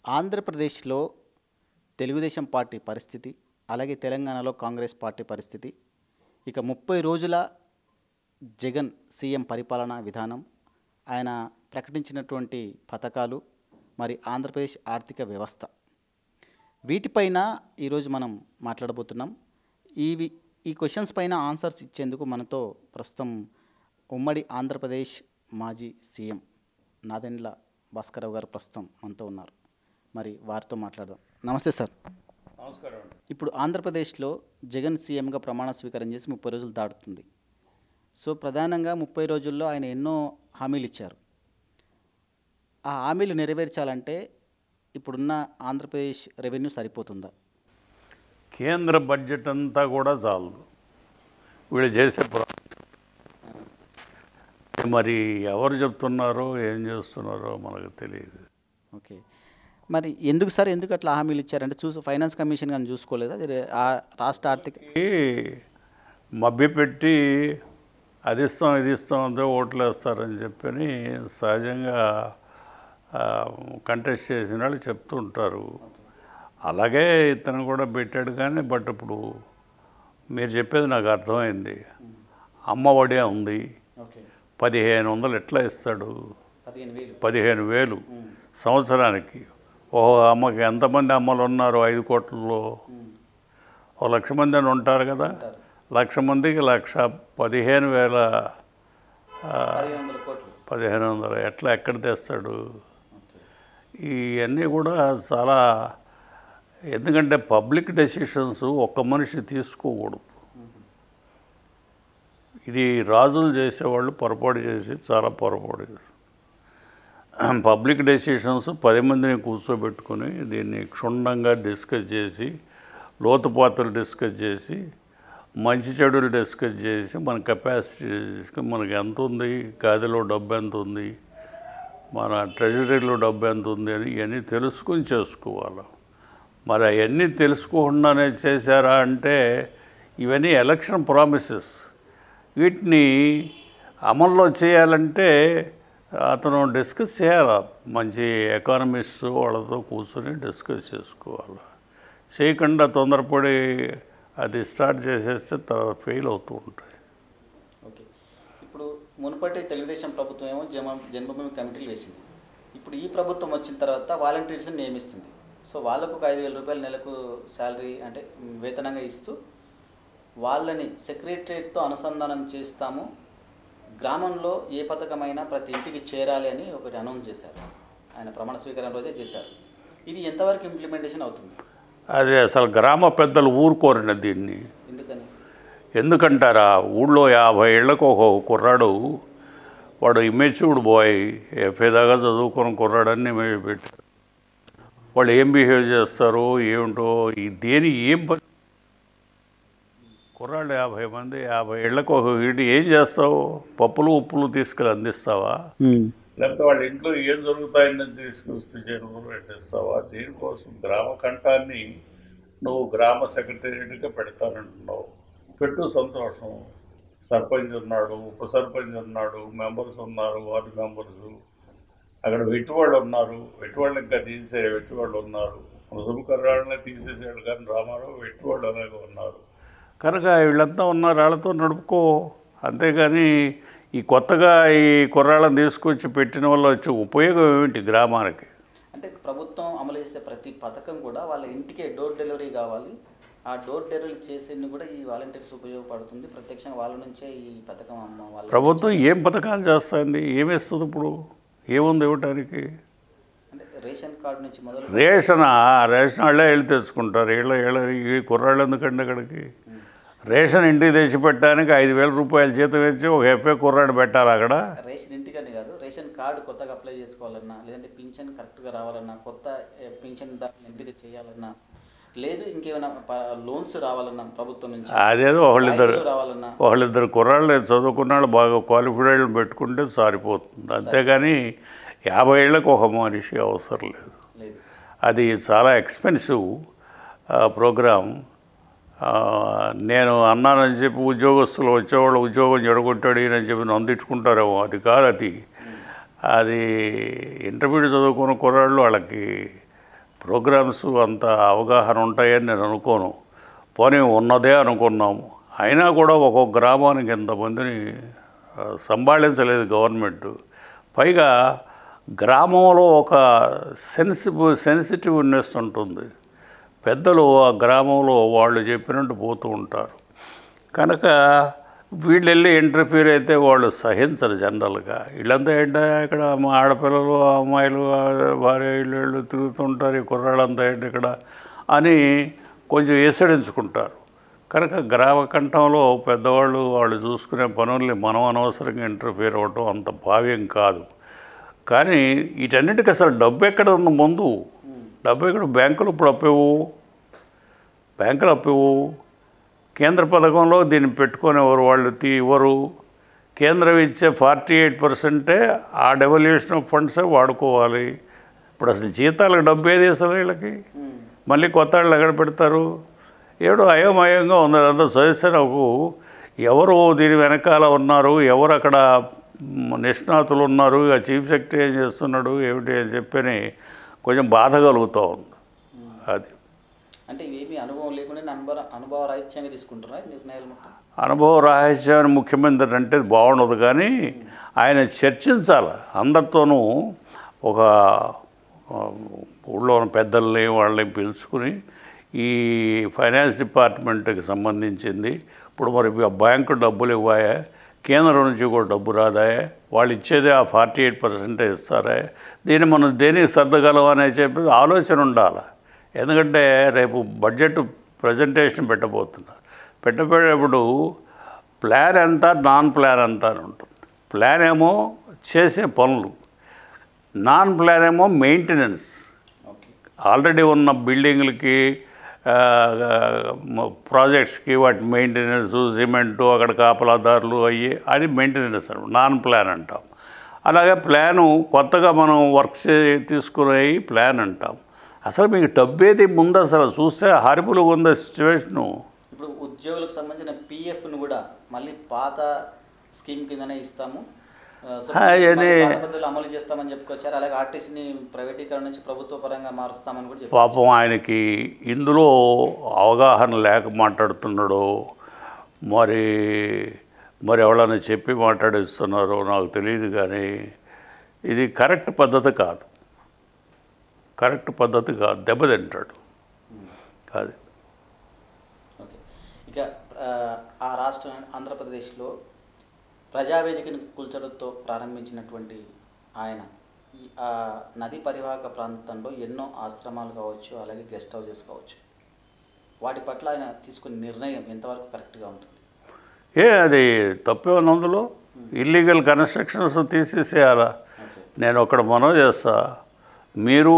ఆంధ్రప్రదేశ్లో తెలుగుదేశం పార్టీ పరిస్థితి, అలాగే తెలంగాణలో కాంగ్రెస్ పార్టీ పరిస్థితి, ఇక 30 రోజుల జగన్ సీఎం పరిపాలనా విధానం, ఆయన ప్రకటించినటువంటి పథకాలు, మరి ఆంధ్రప్రదేశ్ ఆర్థిక వ్యవస్థ, వీటిపైన ఈరోజు మనం మాట్లాడబోతున్నాం. ఈ క్వశ్చన్స్ పైన ఆన్సర్స్ ఇచ్చేందుకు మనతో ప్రస్తుతం ఉమ్మడి ఆంధ్రప్రదేశ్ మాజీ సీఎం నాదెండ్ల భాస్కరరావు గారు ప్రస్తుతం మనతో ఉన్నారు. మరి వారితో మాట్లాడదాం. నమస్తే సార్. నమస్కారం. ఇప్పుడు ఆంధ్రప్రదేశ్లో జగన్ సీఎంగా ప్రమాణ స్వీకారం చేసి 30 రోజులు దాటుతుంది. సో ప్రధానంగా 30 రోజుల్లో ఆయన ఎన్నో హామీలు ఇచ్చారు. ఆ హామీలు నెరవేర్చాలంటే ఇప్పుడున్న ఆంధ్రప్రదేశ్ రెవెన్యూ సరిపోతుందా? కేంద్ర బడ్జెట్ అంతా కూడా చాలదు వీళ్ళు చేసే మరి ఎవరు చెప్తున్నారో ఏం చేస్తున్నారో మనకు తెలియదు. ఓకే, మరి ఎందుకు సార్, ఎందుకు అట్లా హామీలు ఇచ్చారంటే ఫైనాన్స్ కమిషన్ కానీ చూసుకోలేదా? రాష్ట్ర ఆర్థిక మభ్యపెట్టి అది ఇస్తాం ఇది ఇస్తాం అంతే ఓట్లు వేస్తారని చెప్పని సహజంగా కంటెస్ట్ చేసిన వాళ్ళు చెప్తూ ఉంటారు. అలాగే ఇతను కూడా పెట్టాడు. కానీ బట్ ఇప్పుడు మీరు చెప్పేది నాకు అర్థమైంది. అమ్మఒడి ఉంది, 1500 ఎట్లా ఇస్తాడు? 15,000 సంవత్సరానికి. ఓహో, అమ్మకి ఎంతమంది అమ్మలు ఉన్నారు? 5 కోట్లలో 1,00,000 మంది అని ఉంటారు కదా. 1,00,000 మందికి 1,15,000 1,500 ఎట్లా ఎక్కడ తెస్తాడు? ఇవన్నీ కూడా చాలా, ఎందుకంటే పబ్లిక్ డెసిషన్స్ ఒక్క మనిషి తీసుకోకూడదు. ఇది రాజులు చేసేవాళ్ళు పొరపాటు చేసి చాలా పొరపాటు చేస్తారు. పబ్లిక్ డెసిషన్స్ 10 మందిని కూర్చోబెట్టుకుని దీన్ని క్షుణ్ణంగా డిస్కస్ చేసి, లోతుపాతులు డిస్కస్ చేసి, మంచి చెడులు డిస్కస్ చేసి, మన కెపాసిటీ మనకి ఎంత ఉంది, గదిలో డబ్బు ఎంత ఉంది, మన ట్రెజరీలో డబ్బు ఎంత ఉంది అని ఇవన్నీ తెలుసుకుని చేసుకోవాలి. మరి అవన్నీ తెలుసుకోకుండానే చేశారా అంటే ఇవన్నీ ఎలక్షన్ ప్రామిసెస్. వీటిని అమల్లో చేయాలంటే అతను డిస్కస్ చేయాలి. మంచి ఎకానమిస్ట్ వాళ్ళతో కూర్చొని డిస్కస్ చేసుకోవాలి. చేయకుండా తొందరపడి అది స్టార్ట్ చేసేస్తే తర్వాత ఫెయిల్ అవుతూ ఉంటాయి. ఓకే, ఇప్పుడు మునుపటి తెలుగుదేశం ప్రభుత్వం ఏమో జన్మభూమి కమిటీలు వేసింది. ఇప్పుడు ఈ ప్రభుత్వం వచ్చిన తర్వాత వాలంటీర్స్ని నియమిస్తుంది. సో వాళ్ళకు ఒక 5,000 రూపాయలు నెలకు శాలరీ అంటే వేతనంగా ఇస్తూ వాళ్ళని సెక్రటరియట్తో అనుసంధానం చేస్తాము, గ్రామంలో ఏ పథకమైనా ప్రతి ఇంటికి చేరాలి అని ఒకటి అనౌన్స్ చేశారు. ఆయన ప్రమాణ స్వీకారం రోజే చేశారు. ఇది ఎంతవరకు ఇంప్లిమెంటేషన్ అవుతుంది? అది అసలు గ్రామ పెద్దలు ఊరుకోరండి దీన్ని. ఎందుకని? ఎందుకంటారా, ఊళ్ళో 50 ఏళ్లకు ఒక కుర్రాడు, వాడు ఇమ్మెచ్యూర్డ్ బాయ్, ఎఫ్ఏ దాకా చదువుకున్న కుర్రాడని పెట్టారు. వాళ్ళు ఏం బిహేవ్ చేస్తారో ఏమిటో దేని ఏం కుర్రాళ్ళు 50 మంది 50 ఏళ్లకు ఒక వీటి ఏం చేస్తావు? పప్పులు ఉప్పులు తీసుకెళ్ళి అందిస్తావా? లేకపోతే వాళ్ళ ఇంట్లో ఏం జరుగుతాయని తీసుకొస్తే జరుగులు పెట్టేస్తావా? దీనికోసం గ్రామ కంఠాన్ని నువ్వు గ్రామ సెక్రటేరియట్గా పెడతానంటున్నావు. పెట్టు, సంతోషం. సర్పంచ్ ఉన్నాడు, ఉప సర్పంచ్ ఉన్నాడు, మెంబర్స్ ఉన్నారు, వార్డు మెంబర్స్, అక్కడ వెట్టువాళ్ళు ఉన్నారు, వెట్టువాళ్ళు ఇంకా తీసే వెట్టువాళ్ళు ఉన్నారు. ముసుగు కర్రాళ్ళనే తీసేసాడు కానీ రామారావు వెట్టువాళ్ళు అలాగే ఉన్నారు. కనుక వీళ్ళంతా ఉన్నారు, వాళ్ళతో నడుపుకో. అంతేగాని ఈ కొత్తగా ఈ కుర్రాళ్ళని తీసుకొచ్చి పెట్టిన వల్ల వచ్చే ఉపయోగం ఏమిటి గ్రామానికి? అంటే ప్రభుత్వం అమలు చేసే ప్రతి పథకం కూడా వాళ్ళ ఇంటికే డోర్ డెలివరీ కావాలి. ఆ డోర్ డెలివరీ చేసేది కూడా ఈ వాలంటీర్స్ ఉపయోగపడుతుంది. ప్రత్యక్షంగా వాళ్ళ నుంచే ఈ పథకం వాళ్ళ ప్రభుత్వం ఏం పథకాలు చేస్తుంది, ఏమేస్తుంది? ఇప్పుడు ఏముంది ఇవ్వటానికి? అంటే రేషన్ కార్డు నుంచి మొదలు రేషన్ వాళ్ళే వెళ్ళి తెచ్చుకుంటారు. ఈ కుర్రాళ్ళు ఎందుకండి అక్కడికి? రేషన్ ఇంటికి తెచ్చిపెట్టడానికి 5,000 రూపాయలు జీతం ఇచ్చి ఒక ఎఫ్ఏ కుర్రాడు పెట్టాలి అక్కడ. రేషన్ ఇంటికని కాదు, రేషన్ కార్డు కొత్తగా అప్లై చేసుకోవాలన్నా, లేదంటే పింఛన్ కరెక్ట్గా రావాలన్నా, కొత్త పింఛన్ ఎంపిక చేయాలన్నా, లేదు ఇంకేమైనా లోన్స్ రావాలన్నా ప్రభుత్వం నుంచి, అదేదో ఒకళ్ళిద్దరు కుర్రాళ్ళు చదువుకున్న వాళ్ళు బాగా క్వాలిఫైడ్ పెట్టుకుంటే సారిపోతుంది. అంతేగాని 50 ఏళ్ళకు ఒక మనిషి అవసరం లేదు. అది చాలా ఎక్స్పెన్సివ్ ప్రోగ్రామ్. నేను అన్నానని చెప్పి ఉద్యోగస్తులు వచ్చేవాళ్ళు ఉద్యోగం చెడగొట్టాడు అని చెప్పి నొందించుకుంటారేమో. అది కాదు. అది ఇంటర్మీడియట్ చదువుకున్న కుర్రాళ్ళు వాళ్ళకి ప్రోగ్రామ్స్ అంత అవగాహన ఉంటాయని నేను అనుకోను. పోనీ ఉన్నదే అనుకున్నాము. అయినా కూడా ఒక్కొక్క గ్రామానికి ఎంతమందిని సంభాళించలేదు గవర్నమెంట్. పైగా గ్రామంలో ఒక సెన్సిటివ్నెస్ ఉంటుంది. పెద్దలు ఆ గ్రామంలో వాళ్ళు చెప్పినట్టు పోతూ ఉంటారు. కనుక వీళ్ళు వెళ్ళి ఇంటర్ఫీర్ అయితే వాళ్ళు సహించరు జనరల్గా. వీళ్ళంతా ఏంటో ఇక్కడ మా ఆడపిల్లలు అమ్మాయిలు భార్య వీళ్ళు తిరుగుతుంటారు, ఈ కుర్రాళ్ళంతా ఏంటి ఇక్కడ అని కొంచెం ఏసడించుకుంటారు. కనుక గ్రామ కంఠంలో పెద్దవాళ్ళు వాళ్ళు చూసుకునే పనుల్ని మనం అనవసరంగా ఇంటర్ఫీర్ అవ్వటం అంత భావ్యం కాదు. కానీ వీటన్నిటికీ అసలు డబ్బు ఎక్కడ ఉన్న ముందు డబ్బు ఎక్కడ? బ్యాంకులు ఇప్పుడు అప్పేవు, బ్యాంకులు అప్పేవు. కేంద్ర పథకంలో దీన్ని పెట్టుకునేవారు వాళ్ళు ఇవ్వరు. కేంద్రం ఇచ్చే 48% ఆ డెవల్యూషన్ ఆఫ్ ఫండ్సే వాడుకోవాలి. ఇప్పుడు అసలు జీతాలకు డబ్బు ఏది అసలు వీళ్ళకి? మళ్ళీ కొత్త వాళ్ళు ఎక్కడ పెడతారు? ఏడో అయోమయంగా ఉంది. అదంతా సజెషన్ నాకు ఎవరు దీని వెనకాల ఉన్నారు, ఎవరు అక్కడ నిష్ణాతులు ఉన్నారు, ఇక చీఫ్ సెక్రటరీ ఏం చేస్తున్నాడు ఏమిటి అని చెప్పని కొంచెం బాధ కలుగుతూ ఉంది. అది అంటే ఇవేమి అనుభవం లేకుండా అనుభవ రాహిత్యంగా తీసుకుంటున్నారు నిర్ణయాలు మొత్తం. అనుభవ రాహిత్యాన్ని ముఖ్యమంత్రి అంటే బాగుండదు, కానీ ఆయన చర్చించాలి అందరితోనూ. ఒక ఊళ్ళో ఉన్న పెద్దల్ని వాళ్ళని పిలుచుకుని ఈ ఫైనాన్స్ డిపార్ట్మెంట్కి సంబంధించింది ఇప్పుడు మరి బ్యాంకు డబ్బులు ఇవ్వాయా, కేంద్రం నుంచి కూడా డబ్బు రాదాయా, వాళ్ళు ఇచ్చేదే ఆ 48% ఇస్తారా, దీన్ని మనం దేనికి సర్దగలం అనే చెప్పి ఆలోచన ఉండాలి. ఎందుకంటే రేపు బడ్జెట్ ప్రజెంటేషన్ పెట్టబోయేటప్పుడు ప్లాన్ ఎంత నాన్ ప్లాన్ ఎంత అని ఉంటుంది. ప్లాన్ ఏమో చేసే పనులు, నాన్ ప్లాన్ ఏమో మెయింటెనెన్స్. ఆల్రెడీ ఉన్న బిల్డింగ్లకి ప్రాజెక్ట్స్కి వాటి మెయింటెనెన్స్, సిమెంటు, అక్కడ కాపలాదారులు అయ్యి అది మెయింటెనెన్స్ అంటాం, నాన్ ప్లాన్ అంటాం. అలాగే ప్లాను కొత్తగా మనం వర్క్ తీసుకునే ప్లాన్ అంటాం. అసలు మీకు డబ్బేది ముందు అసలు చూస్తే హారిబుల్ ఉంది సిచ్యువేషను. ఇప్పుడు ఉద్యోగులకు సంబంధించిన పిఎఫ్ను కూడా మళ్ళీ పాత స్కీమ్ కిందనే ఇస్తాము, అమలు చేస్తామని చెప్పుకొచ్చారు. అలాగే ఆర్టీసీని ప్రైవేటీకరణ నుంచి ప్రభుత్వ పరంగా మారుస్తామని కూడా చెప్పారు. పాపం ఆయనకి ఇందులో అవగాహన లేక మాట్లాడుతున్నాడో మరి ఎవరైనా చెప్పి మాట్లాడిస్తున్నారో నాకు తెలియదు, కానీ ఇది కరెక్ట్ పద్ధతి కాదు. దెబ్బతింటాడు కాదు. ఓకే, ఇక ఆ రాష్ట్రం ఆంధ్రప్రదేశ్లో ప్రజావేదికను కూల్చడంతో ప్రారంభించినటువంటి ఆయన ఈ నదీ పరివాహక ప్రాంతంలో ఎన్నో ఆశ్రమాలు కావచ్చు, అలాగే గెస్ట్ హౌసెస్ కావచ్చు, వాటి పట్ల ఆయన తీసుకునే నిర్ణయం ఎంతవరకు కరెక్ట్గా ఉంటుంది? అది తప్పే ఉంది. అందులో ఇల్లీగల్ కన్స్ట్రక్షన్స్ తీసేసేయాలా? నేను ఒకటి మనవి చేస్తా, మీరు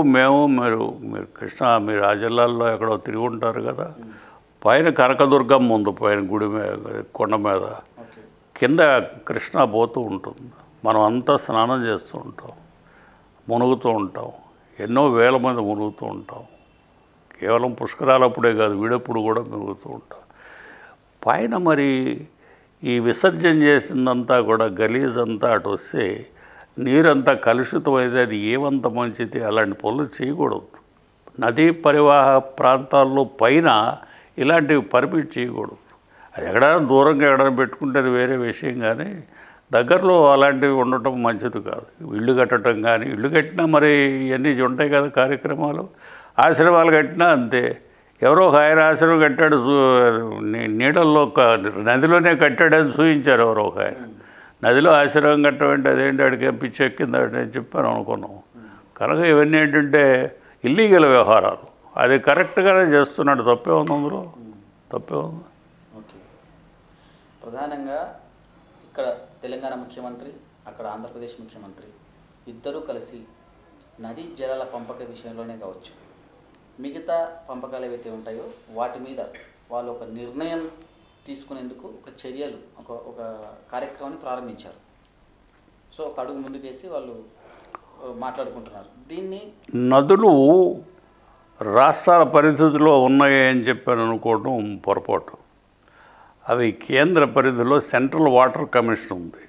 మీరు ఆ జిల్లాల్లో ఎక్కడో తిరిగి ఉంటారు కదా, పైన కనకదుర్గమ్మ ఉంది, పైన గుడి మీద కొండ మీద, కింద కృష్ణ పోతూ ఉంటుంది. మనం అంతా స్నానం చేస్తూ ఉంటాం, మునుగుతూ ఉంటాం, ఎన్నో వేల మంది మునుగుతూ ఉంటాం. కేవలం పుష్కరాలప్పుడే కాదు, వీడప్పుడు కూడా మునుగుతూ ఉంటాం. పైన మరి ఈ విసర్జన చేసిందంతా కూడా గలీజ్ అంతా అటు వస్తే నీరంతా కలుషితమైతే అది ఏమంత మంచిది? అలాంటి పనులు చేయకూడదు. నదీ పరివాహ ప్రాంతాల్లో పైన ఇలాంటివి పర్మిట్ చేయకూడదు. అది ఎక్కడైనా దూరంగా ఎక్కడైనా పెట్టుకుంటే అది వేరే విషయం, కానీ దగ్గరలో అలాంటివి ఉండటం మంచిది కాదు. ఇల్లు కట్టడం కానీ, ఇల్లు కట్టినా మరి ఇవన్నీ ఉంటాయి కదా కార్యక్రమాలు. ఆశ్రమాలు కట్టినా అంతే. ఎవరో ఒక ఆయన ఆశ్రమం కట్టాడు, నీడల్లో నదిలోనే కట్టాడని చూపించారు ఎవరో ఒక ఆయన. నదిలో ఆశ్రమం కట్టమంటే అదేంటి అడిగే పిచ్చి ఎక్కిందని నేను చెప్పాను అనుకున్నాం. కనుక ఇవన్నీ ఏంటంటే ఇల్లీగల్ వ్యవహారాలు. అది కరెక్ట్గానే చేస్తున్నాడు. తప్పే ఉంది అందులో, తప్పే ఉంది. ఓకే, ప్రధానంగా ఇక్కడ తెలంగాణ ముఖ్యమంత్రి, అక్కడ ఆంధ్రప్రదేశ్ ముఖ్యమంత్రి ఇద్దరూ కలిసి నదీ జలాల పంపక విషయంలోనే కావచ్చు, మిగతా పంపకాలు ఏవైతే ఉంటాయో వాటి మీద వాళ్ళు ఒక నిర్ణయం తీసుకునేందుకు ఒక చర్యలు ఒక కార్యక్రమాన్ని ప్రారంభించారు. సో ఒక అడుగు ముందుకేసి వాళ్ళు మాట్లాడుకుంటున్నారు. దీన్ని నదులు రాష్ట్రాల పరిధిలో ఉన్నాయి అని చెప్పాను అనుకోవడం పొరపాటు. అవి కేంద్ర పరిధిలో సెంట్రల్ వాటర్ కమిషన్ ఉంది,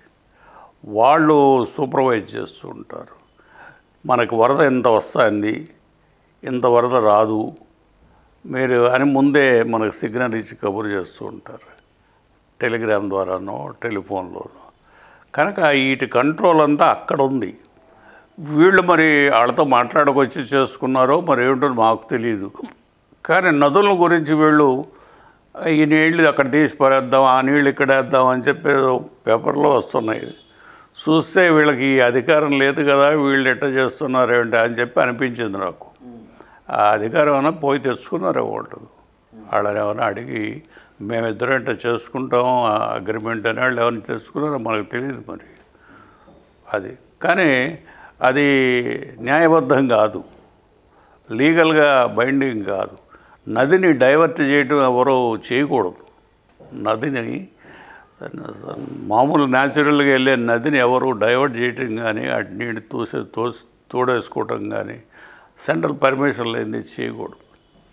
వాళ్ళు సూపర్వైజ్ చేస్తూ ఉంటారు. మనకు వరద ఎంత వస్తుంది, ఇంత వరద రాదు మీరు అని ముందే మనకు సిగ్నల్ ఇచ్చి కబురు చేస్తూ ఉంటారు, టెలిగ్రామ్ ద్వారానో టెలిఫోన్లోనో. కనుక వీటి కంట్రోల్ అంతా అక్కడ ఉంది. వీళ్ళు మరి వాళ్ళతో మాట్లాడకొచ్చి చేసుకున్నారో మరి ఏమిటో మాకు తెలియదు. కానీ నదుల గురించి వీళ్ళు ఈ నీళ్ళు అక్కడ తీసి పారేద్దాం, ఆ నీళ్ళు ఇక్కడ వేద్దాం అని చెప్పి పేపర్లో వస్తున్నాయి. చూస్తే వీళ్ళకి ఈ అధికారం లేదు కదా, వీళ్ళు ఎట్ట చేస్తున్నారు ఏంటి అని చెప్పి అనిపించింది నాకు. ఆ అధికారం ఏమైనా పోయి తెచ్చుకున్నారు వాళ్ళు. వాళ్ళని ఏమైనా అడిగి మేమిద్దరం ఇట్లా చేసుకుంటాం అగ్రిమెంట్ అని వాళ్ళు ఏమైనా తెచ్చుకున్నారో మనకు తెలియదు మరి అది. కానీ అది న్యాయబద్ధం కాదు, లీగల్గా బైండింగ్ కాదు. నదిని డైవర్ట్ చేయటం ఎవరో చేయకూడదు. నదిని మామూలు న్యాచురల్గా వెళ్ళే నదిని ఎవరు డైవర్ట్ చేయటం కానీ అటు నీళ్ళు తోడేసుకోవటం కానీ సెంట్రల్ పర్మిషన్ లేనిది చేయకూడదు.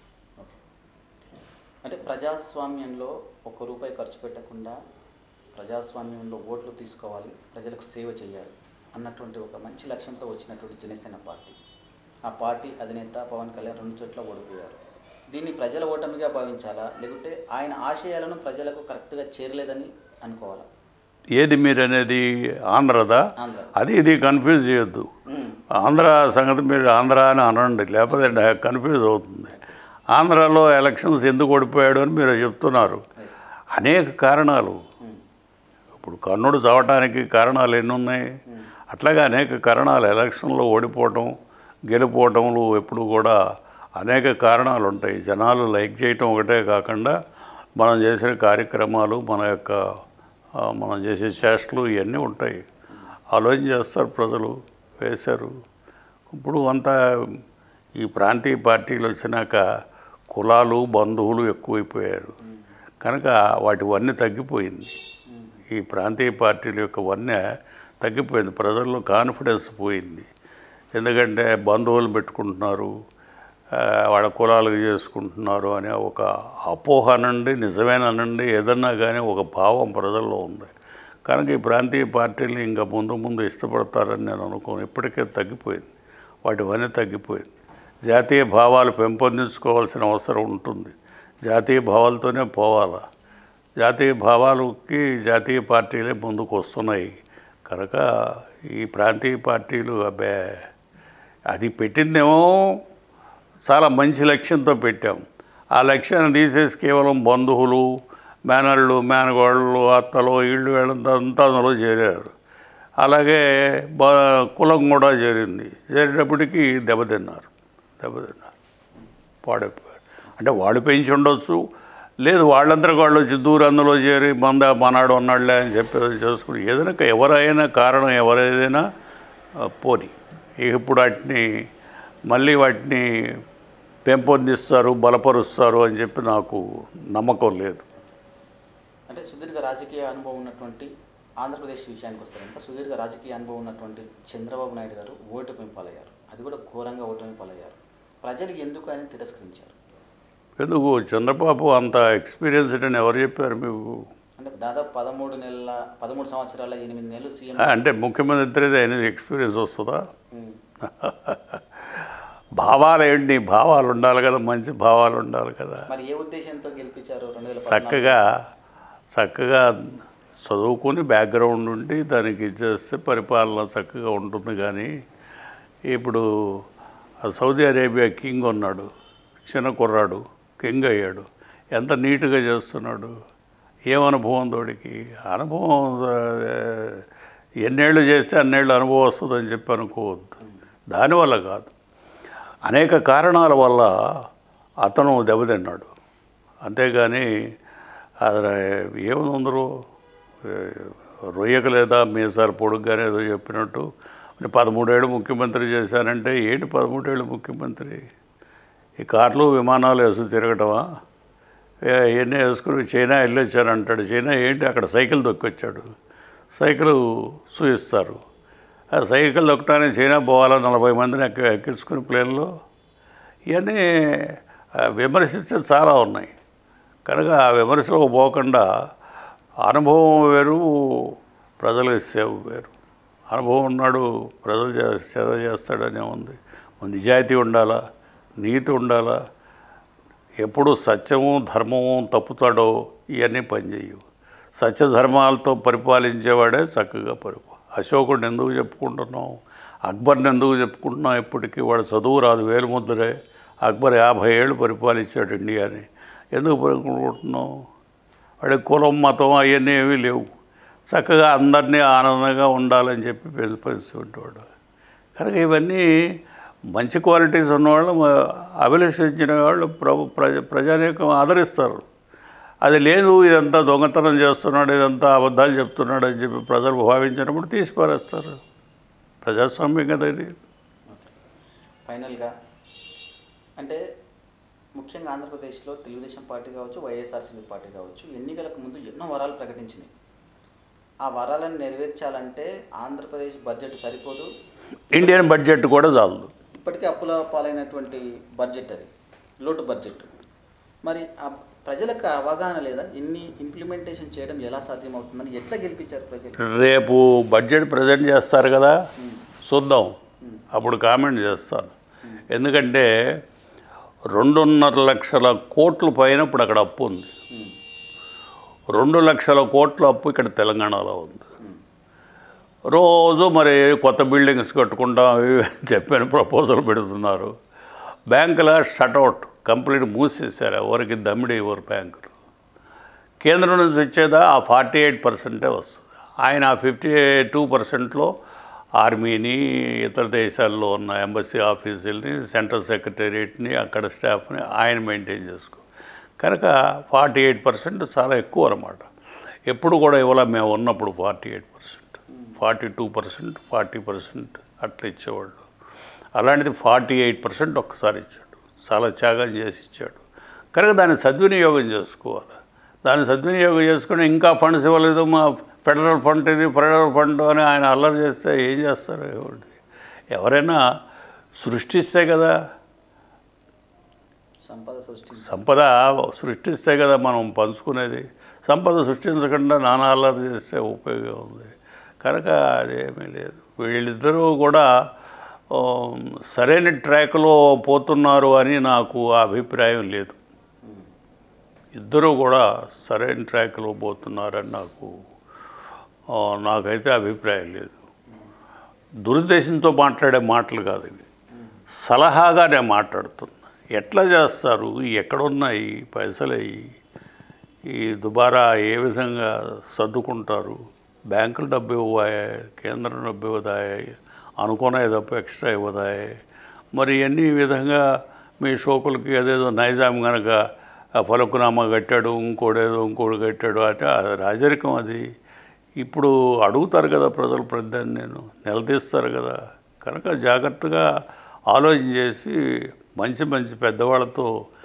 అంటే ప్రజాస్వామ్యంలో ₹1 ఖర్చు పెట్టకుండా ప్రజాస్వామ్యంలో ఓట్లు తీసుకోవాలి, ప్రజలకు సేవ చేయాలి అన్నటువంటి ఒక మంచి లక్ష్యంతో వచ్చినటువంటి జనసేన పార్టీ, ఆ పార్టీ అధినేత పవన్ కళ్యాణ్ 2 చోట్ల ఓడిపోయారు. దీన్ని ప్రజల ఓటమిగా భావించాలా, లేకుంటే ఆయన ఆశయాలను ప్రజలకు కరెక్ట్గా చేరలేదని అనుకోవాలా? ఏది మీరు అనేది ఆంధ్రదా? అది ఇది కన్ఫ్యూజ్ చేయొద్దు. ఆంధ్ర సంగతి మీరు ఆంధ్ర అని అనండి, లేకపోతే కన్ఫ్యూజ్ అవుతుంది. ఆంధ్రాలో ఎలక్షన్స్ ఎందుకు ఓడిపోయాడు అని మీరు చెప్తున్నారు. అనేక కారణాలు. ఇప్పుడు కర్ణుడు చావటానికి కారణాలు ఎన్ని ఉన్నాయి, అట్లాగే అనేక కారణాలు. ఎలక్షన్లో ఓడిపోవటం గెలిపోవటంలో ఎప్పుడు కూడా అనేక కారణాలు ఉంటాయి. జనాలు లైక్ చేయటం ఒకటే కాకుండా మనం చేసిన కార్యక్రమాలు, మనం చేసే చేష్టలు ఇవన్నీ ఉంటాయి. ఆలోచన చేస్తారు ప్రజలు, వేశారు. ఇప్పుడు అంతా ఈ ప్రాంతీయ పార్టీలు వచ్చినాక కులాలు బంధువులు ఎక్కువైపోయారు కనుక వాటి వన్నె తగ్గిపోయింది. ఈ ప్రాంతీయ పార్టీల యొక్క వన్నె తగ్గిపోయింది, ప్రజల్లో కాన్ఫిడెన్స్ పోయింది. ఎందుకంటే బంధువులు పెట్టుకుంటున్నారు, వాళ్ళ కులాలకు చేసుకుంటున్నారు అనే ఒక అపోహ అనండి, నిజమేనండి, ఏదన్నా కానీ ఒక భావం ప్రజల్లో ఉంది. కనుక ఈ ప్రాంతీయ పార్టీలు ఇంకా ముందు ఇష్టపడతారని నేను అనుకోను. ఇప్పటికే తగ్గిపోయింది, వాటి వన్నె తగ్గిపోయింది. జాతీయ భావాలు పెంపొందించుకోవాల్సిన అవసరం ఉంటుంది. జాతీయ భావాలతోనే పోవాలా. జాతీయ భావాలకి జాతీయ పార్టీలే ముందుకు వస్తున్నాయి కనుక ఈ ప్రాంతీయ పార్టీలు అది పెట్టిందేమో చాలా మంచి లక్ష్యంతో పెట్టాం. ఆ లక్ష్యాన్ని తీసేసి కేవలం బంధువులు, మేనళ్ళు, మేనగోళ్ళు, అత్తలు, ఇళ్ళు వీళ్ళంతా అందులో చేరారు. అలాగే కులం కూడా చేరేటప్పటికీ దెబ్బతిన్నారు, పాడైపోయారు. అంటే వాళ్ళు పెంచి ఉండొచ్చు, లేదు వాళ్ళందరికీ వాళ్ళు వచ్చి అందులో చేరి మనాడు అన్నాడులే అని చెప్పేది చేసుకుని ఏదైనా ఎవరైనా కారణం ఎవరైనా పోని ఇప్పుడు వాటిని పెంపొందిస్తారు, బలపరుస్తారు అని చెప్పి నాకు నమ్మకం లేదు. అంటే సుదీర్ఘ రాజకీయ అనుభవం ఉన్నటువంటి ఆంధ్రప్రదేశ్ విషయానికి వస్తే కనుక సుదీర్ఘ రాజకీయ అనుభవం ఉన్నటువంటి చంద్రబాబు నాయుడు గారు ఓటమి పాలయ్యారు. అది కూడా ఘోరంగా ఓటమి పాలయ్యారు. ప్రజలు ఎందుకు ఆయన తిరస్కరించారు? ఎందుకు చంద్రబాబు అంత ఎక్స్పీరియన్స్డ్ అని ఎవరు చెప్పారు మీకు? అంటే దాదాపు 13 సంవత్సరాల 8 నెలలు సీఎం అంటే ముఖ్యమంత్రి అయిన ఎక్స్పీరియన్స్ వస్తుందా? భావాలు ఏంటి? భావాలు ఉండాలి కదా, మంచి భావాలు ఉండాలి కదా. మరి ఏ ఉద్దేశంతో గెలిపించారు? చక్కగా చదువుకొని బ్యాక్గ్రౌండ్ ఉండి దానికి ఇచ్చేస్తే పరిపాలన చక్కగా ఉంటుంది. కానీ ఇప్పుడు సౌదీ అరేబియా కింగ్ ఉన్నాడు, చిన్న కుర్రాడు కింగ్ అయ్యాడు, ఎంత నీట్గా చేస్తున్నాడు. ఏం అనుభవం తోడికి? అనుభవం ఎన్నేళ్ళు చేస్తే అన్నేళ్ళు అనుభవం వస్తుందని చెప్పి అనుకోవద్దు. దానివల్ల కాదు, అనేక కారణాల వల్ల అతను దెబ్బతిన్నాడు. అంతేగాని అది ఏముందరూ రొయ్యకు లేదా మీసాలు పొడుగ్గానే ఏదో చెప్పినట్టు 13 ఏళ్ళు ముఖ్యమంత్రి చేశానంటే ఏంటి 13 ఏళ్ళు ముఖ్యమంత్రి? ఈ కార్లు విమానాలు వేసుకు తిరగటమా? ఇవన్నీ వేసుకుని చైనా వెళ్ళొచ్చానంటాడు. చైనా ఏంటి, అక్కడ సైకిల్ దొక్కొచ్చాడు. సైకిల్ చూపిస్తారు. ఆ సైకిల్ దొక్కటానికి చైనా పోవాలా 40 మందిని ఎక్కించుకుని ప్లేన్లో? ఇవన్నీ విమర్శిస్తే చాలా ఉన్నాయి. కనుక ఆ విమర్శలకు పోకుండా అనుభవం వేరు, ప్రజలకు సేవ వేరు. అనుభవం ఉన్నాడు, ప్రజలు సేవ చేస్తాడనే ఉంది. నిజాయితీ ఉండాలా, నీతి ఉండాలా. ఎప్పుడు సత్యము ధర్మము తప్పుతాడో ఇవన్నీ పనిచేయవు. సత్యధర్మాలతో పరిపాలించేవాడే చక్కగా అశోకుడిని ఎందుకు చెప్పుకుంటున్నాం, అక్బర్ని ఎందుకు చెప్పుకుంటున్నాం? ఇప్పటికీ వాడు చదువు రాదు, వేలుముద్రే. అక్బర్ 50 ఏళ్ళు పరిపాలించాడు ఇండియాని. ఎందుకు పరిపాలించుకుంటున్నాం? వాడి కులం మతం అవన్నీ ఏమీ లేవు. చక్కగా అందరినీ ఆనందంగా ఉండాలని చెప్పి పెంచుకుంటాడు. కనుక ఇవన్నీ మంచి క్వాలిటీస్ ఉన్నవాళ్ళు, అభిలషించిన వాళ్ళు ప్రజానీకం ఆదరిస్తారు. అది లేదు, ఇదంతా దొంగతనం చేస్తున్నాడు, ఇదంతా అబద్ధాలు చెప్తున్నాడు అని చెప్పి ప్రజలు భావించినప్పుడు తీసిపారేస్తారు. ప్రజాస్వామ్యం కదా ఇది. ఫైనల్గా అంటే ముఖ్యంగా ఆంధ్రప్రదేశ్లో తెలుగుదేశం పార్టీ కావచ్చు, వైఎస్ఆర్సీపీ పార్టీ కావచ్చు, ఎన్నికలకు ముందు ఎన్నో వరాలు ప్రకటించినాయి. ఆ వరాలను నెరవేర్చాలంటే ఆంధ్రప్రదేశ్ బడ్జెట్ సరిపోదు, ఇండియన్ బడ్జెట్ కూడా చాలదు. ఇప్పటికే అప్పుల పాలైనటువంటి బడ్జెట్, అది లోటు బడ్జెట్. మరి ఆ ప్రజలకు అవగాహన లేదా? ఇన్ని ఇంప్లిమెంటేషన్ చేయడం ఎలా సాధ్యమవుతుందని ఎట్లా గెలిపించారు ప్రజలు? రేపు బడ్జెట్ ప్రజెంట్ చేస్తారు కదా, చూద్దాం, అప్పుడు కామెంట్ చేస్తాను. ఎందుకంటే 2.5 లక్షల కోట్ల పైన ఇప్పుడు అక్కడ అప్పు ఉంది. 2 లక్షల కోట్ల అప్పు ఇక్కడ తెలంగాణలో ఉంది. రోజు మరి కొత్త బిల్డింగ్స్ కట్టుకుంటాం అవి చెప్పాను, ప్రపోజల్ పెడుతున్నారు. బ్యాంకుల షట్అవుట్ కంప్లీట్ మూసేశారు, ఎవరికి దమ్మిడి ఎవరు బ్యాంకులు. కేంద్రం నుంచి వచ్చేదా ఆ 48% వస్తుంది. ఆయన 52%లో ఆర్మీని, ఇతర దేశాల్లో ఉన్న ఎంబసీ ఆఫీసుల్ని, సెంట్రల్ సెక్రటేరియట్ని, అక్కడ స్టాఫ్ని ఆయన మెయింటైన్ చేసుకో. కనుక 48% చాలా ఎక్కువ అన్నమాట. ఎప్పుడు కూడా ఇవాళ మేము ఉన్నప్పుడు 48%, 42%, 40% అట్లా ఇచ్చేవాళ్ళు. అలాంటిది 48% ఒక్కసారి ఇచ్చాడు. చాలా త్యాగం చేసి ఇచ్చాడు. కనుక దాన్ని సద్వినియోగం చేసుకోవాలి. దాన్ని సద్వినియోగం చేసుకుని ఇంకా ఫండ్స్ ఇవ్వలేదు, మా ఫెడరల్ ఫండ్ ఇది, ఫెడరల్ ఫండ్ అని ఆయన అల్లరి చేస్తే ఏం చేస్తారు? ఎవరైనా సృష్టిస్తే కదా, సంపద సృష్టిస్తే కదా మనం పంచుకునేది. సంపద సృష్టించకుండా నానా అల్లరి చేస్తే ఉపయోగం ఉంది. కనుక అదేమీ లేదు. వీళ్ళిద్దరూ కూడా సరైన ట్రాక్లో పోతున్నారు అని నాకు అభిప్రాయం లేదు. ఇద్దరూ కూడా సరైన ట్రాక్లో పోతున్నారని నాకైతే అభిప్రాయం లేదు. దురుద్దేశంతో మాట్లాడే మాటలు కాదు ఇవి, సలహాగా నేను మాట్లాడుతున్నా. ఎట్లా చేస్తారు, ఎక్కడున్నాయి పైసలు, ఈ దుబారా ఏ విధంగా సర్దుకుంటారు? బ్యాంకులు డబ్బు ఇవ్వాయి, కేంద్రం డబ్బు ఇవ్వదాయి, అనుకునే తప్ప ఎక్స్ట్రా ఇవ్వదాయి. మరి ఇవన్నీ ఈ విధంగా మీ షోకులకి అదేదో నైజాం కనుక ఫలకునామా కట్టాడు, ఇంకోటి కట్టాడు అంటే అది రాజరికం. అది ఇప్పుడు అడుగుతారు కదా ప్రజలు, ప్రతిదాన్ని నేను నిలదీస్తారు కదా. కనుక జాగ్రత్తగా ఆలోచన చేసి మంచి మంచి పెద్దవాళ్ళతో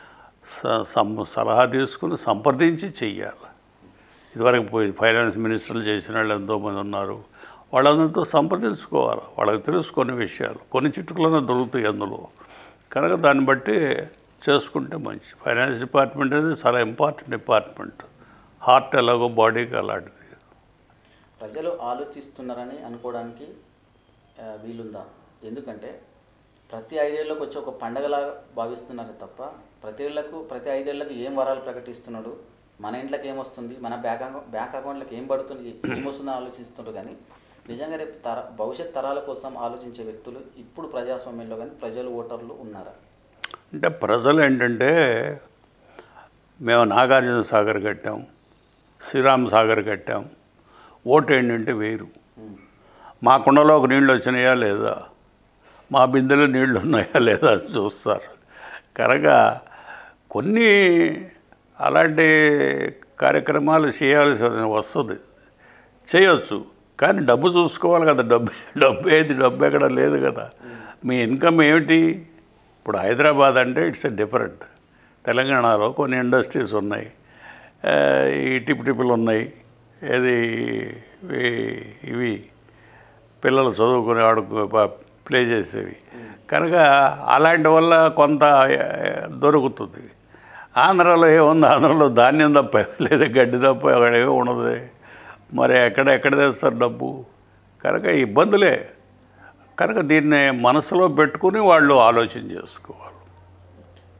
సలహా తీసుకుని సంప్రదించి చెయ్యాలి. ఇదివరకు పోయి ఫైనాన్స్ మినిస్టర్లు చేసిన వాళ్ళు ఎంతోమంది ఉన్నారు, వాళ్ళందరితో సంప్రదించుకోవాలి. వాళ్ళకి తెలుసుకునే విషయాలు కొన్ని చిట్టుకులనే దొరుకుతాయి అందులో. కనుక దాన్ని బట్టి చేసుకుంటే మంచి. ఫైనాన్స్ డిపార్ట్మెంట్ అనేది చాలా ఇంపార్టెంట్ డిపార్ట్మెంట్. హార్ట్ ఎలాగో బాడీకి అలాంటిది. ప్రజలు ఆలోచిస్తున్నారని అనుకోవడానికి వీలుందా? ఎందుకంటే ప్రతి 5 ఏళ్ళకు వచ్చి ఒక పండగలాగా భావిస్తున్నారు తప్ప ప్రతి 5 ఏళ్ళకి ఏం వరాలు ప్రకటిస్తున్నాడు, మన ఇంట్లోకి ఏమొస్తుంది, మన బ్యాంక్ అకౌంట్లకు ఏం పడుతుంది, ఏమొస్తుందని ఆలోచిస్తున్నారు. కానీ నిజంగా రేపు భవిష్యత్ తరాల కోసం ఆలోచించే వ్యక్తులు ఇప్పుడు ప్రజాస్వామ్యంలో కానీ ప్రజలు, ఓటర్లు ఉన్నారా? అంటే ప్రజలు ఏంటంటే, మేము నాగార్జున సాగర్ కట్టాం, శ్రీరామ్ సాగర్ కట్టాం, ఓటు ఏంటంటే వేరు. మా కుండలోకి నీళ్ళు వచ్చినాయా లేదా, మా బిందెలో నీళ్ళు ఉన్నాయా లేదా చూస్తారు. కనుక కొన్ని అలాంటి కార్యక్రమాలు చేయాల్సి వస్తుంది, చేయొచ్చు. కానీ డబ్బు చూసుకోవాలి కదా. డబ్బు ఎక్కడ లేదు కదా. మీ ఇన్కమ్ ఏమిటి? ఇప్పుడు హైదరాబాద్ అంటే ఇట్స్ డిఫరెంట్. తెలంగాణలో కొన్ని ఇండస్ట్రీస్ ఉన్నాయి, ఈ టిప్పులు ఉన్నాయి, ఏది ఇవి పిల్లలు చదువుకుని ప్లే చేసేవి. కనుక అలాంటి వల్ల కొంత దొరుకుతుంది. ఆంధ్రాలో ఏముంది? ఆంధ్రాలో ధాన్యం తప్ప లేదా గడ్డి తప్ప అక్కడ ఏమీ ఉండదు. మరి ఎక్కడ తెస్తారు డబ్బు? కనుక ఇబ్బందులే. కనుక దీన్ని మనసులో పెట్టుకుని వాళ్ళు ఆలోచన చేసుకోవాలి.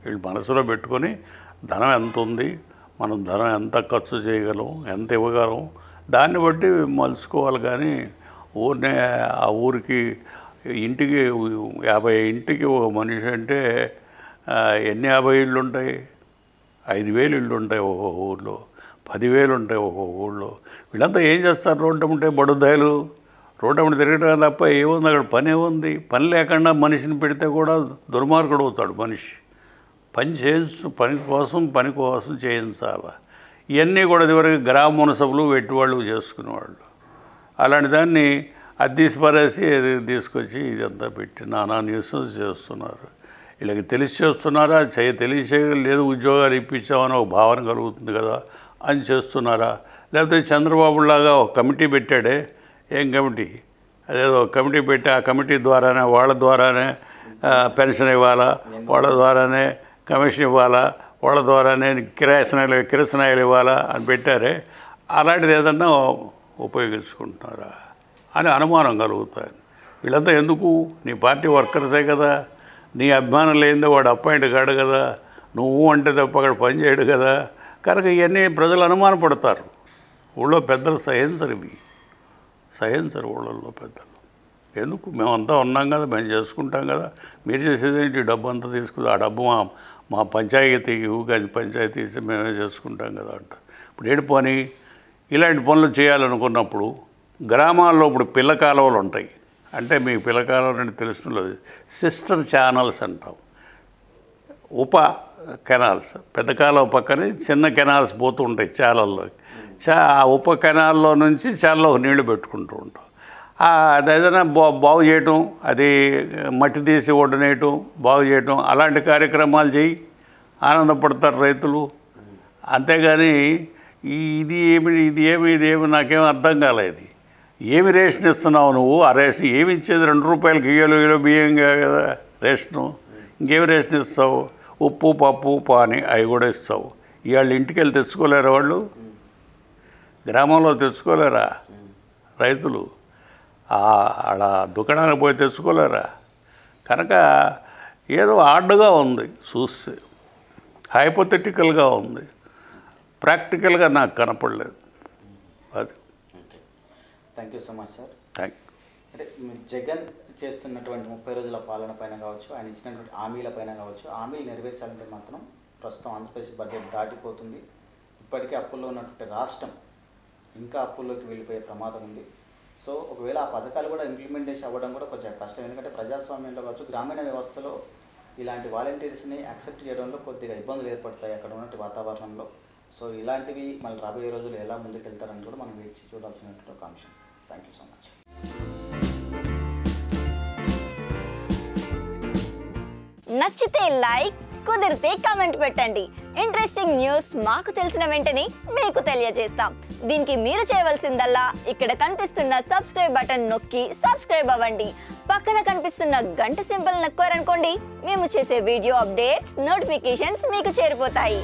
వీళ్ళు మనసులో పెట్టుకొని ధనం ఎంత ఉంది, మనం ధనం ఎంత ఖర్చు చేయగలం, ఎంత ఇవ్వగలం, దాన్ని బట్టి మలుచుకోవాలి. కానీ ఊరినే ఆ ఊరికి ఇంటికి 50 ఇంటికి ఒక మనిషి అంటే ఎన్ని 50 ఇళ్ళు ఉంటాయి? 5,000 ఇళ్ళు ఉంటాయి ఒక్కొక్క ఊళ్ళో, 10,000 ఉంటాయి ఒక్కొక్క ఊళ్ళో. వీళ్ళంతా ఏం చేస్తారు? రోడ్డు ఉంటే బడుద్దాయిలు రోడ్డు అమ్మటి తిరగటం తప్ప ఏముంది అక్కడ? పని ఏముంది? పని లేకుండా మనిషిని పెడితే కూడా దుర్మార్గుడు అవుతాడు మనిషి. పని కోసం చేయించాలి. ఇవన్నీ కూడా ఇదివరకు గ్రామ మునసభలు వెట్టివాళ్ళు చేసుకునేవాళ్ళు. అలాంటి దాన్ని అది తీసి పారేసి తీసుకొచ్చి ఇదంతా పెట్టి నానా న్యూస్ చేస్తున్నారు. వీళ్ళకి తెలిసి చేస్తున్నారా? తెలియలేదు, ఉద్యోగాలు ఇప్పించామని ఒక భావన కలుగుతుంది కదా అని చేస్తున్నారా? లేకపోతే చంద్రబాబులాగా ఒక కమిటీ పెట్టాడే, ఏం కమిటీ? అదేదో కమిటీ పెట్టి ఆ కమిటీ ద్వారానే వాళ్ళ ద్వారానే పెన్షన్ ఇవ్వాలా, వాళ్ళ ద్వారానే కమిషన్ ఇవ్వాలా, వాళ్ళ ద్వారానే కిరసనాయిలు ఇవ్వాలా అని పెట్టారే. అలాంటిది ఏదన్నా ఉపయోగించుకుంటున్నారా అని అనుమానం కలుగుతాయి. వీళ్ళంతా ఎందుకు? నీ పార్టీ వర్కర్సే కదా, నీ అభిమానం లేనిదే వాడు అపాయింట్ కాడు కదా, నువ్వు అంటే తప్ప అక్కడ పని చేయడు కదా. కనుక ఇవన్నీ ప్రజలు అనుమానపడతారు. ఊళ్ళో పెద్దలు సహించరు ఊళ్ళల్లో పెద్దలు. ఎందుకు? మేమంతా ఉన్నాం కదా, మేము చేసుకుంటాం కదా, మీరు చేసేదేంటి? డబ్బు అంతా తీసుకుని ఆ డబ్బు మా పంచాయతీకి కానీ పంచాయతీ మేమే చేసుకుంటాం కదా అంట. ఇప్పుడు ఏడు పని ఇలాంటి పనులు చేయాలనుకున్నప్పుడు గ్రామాల్లో ఇప్పుడు పిల్ల కాలువలు ఉంటాయి. అంటే మీకు పిల్ల కాలువలు అంటే తెలుసులేదు, సిస్టర్ ఛానల్స్ అంటాం. ఉప కెనాల్స్, పెద్ద కాలువ పక్కనే చిన్న కెనాల్స్ పోతూ ఉంటాయి చాలల్లో. ఆ ఉప కెనాల్లో నుంచి చాలలో నీళ్లు పెట్టుకుంటూ ఉంటాం. అది ఏదైనా బాగు చేయటం, అది మట్టి తీసి ఒడ్డనేయటం, బాగు చేయటం, అలాంటి కార్యక్రమాలు చేయి, ఆనందపడతారు రైతులు. అంతేగాని ఇది ఏమి నాకేం అర్థం కాలేదు. ఏమి రేషన్ ఇస్తున్నావు నువ్వు? ఆ రేషన్ ఏమి ఇచ్చేది? 2 రూపాయలకి కిలో బియ్యం కదా రేషను. ఇంకేమి రేషన్ ఇస్తావు? ఉప్పు పప్పు పాని అవి కూడా ఇస్తావు. ఇవాళ ఇంటికి వెళ్ళి తెచ్చుకోలేరా? వాళ్ళు గ్రామంలో తెచ్చుకోలేరా? రైతులు ఆడ దుకాణానికి పోయి తెచ్చుకోలేరా? కనుక ఏదో ఆడ్గా ఉంది, చూస్తే హైపోథెటికల్గా ఉంది, ప్రాక్టికల్గా నాకు కనపడలేదు. అది. Thank you so much sir. Thank you. అంటే జగన్ చేస్తున్నటువంటి 30 రోజుల పాలన పైన కావచ్చు, ఆయన ఇచ్చినటువంటి హామీల పైన కావచ్చు, హామీలు నెరవేర్చాలంటే మాత్రం ప్రస్తుతం ఆంధ్రప్రదేశ్ బడ్జెట్ దాటిపోతుంది. ఇప్పటికే అప్పుల్లో ఉన్నటువంటి రాష్ట్రం ఇంకా అప్పుల్లోకి వెళ్ళిపోయే ప్రమాదం ఉంది. సో ఒకవేళ ఆ పథకాలు కూడా ఇంప్లిమెంటేషన్ అవ్వడం కూడా కొంచెం కష్టం. ఎందుకంటే ప్రజాస్వామ్యంలో కావచ్చు, గ్రామీణ వ్యవస్థలో ఇలాంటి వాలంటీర్స్ని యాక్సెప్ట్ చేయడంలో కొద్దిగా ఇబ్బందులు ఏర్పడతాయి అక్కడ ఉన్నటువంటి వాతావరణంలో. సో ఇలాంటివి మళ్ళీ రాబోయే రోజులు ఎలా ముందుకు వెళ్తారని కూడా మనం వేచి చూడాల్సినటువంటి ఒక అంశం. Thank you so much. నచ్చితే లైక్, కుదిరితే కామెంట్ పెట్టండి. ఇంట్రెస్టింగ్ న్యూస్ మాకు తెలిసిన వెంటనే మీకు తెలియజేస్తాం. దీనికి మీరు చేయవలసిందల్లా ఇక్కడ కనిపిస్తున్న సబ్స్క్రైబ్ బటన్ నొక్కి సబ్స్క్రైబ్ అవ్వండి. పక్కన కనిపిస్తున్న గంట సింబల్ నొక్కారనుకోండి, మేము చేసే వీడియో అప్డేట్స్, నోటిఫికేషన్స్ మీకు చేరిపోతాయి.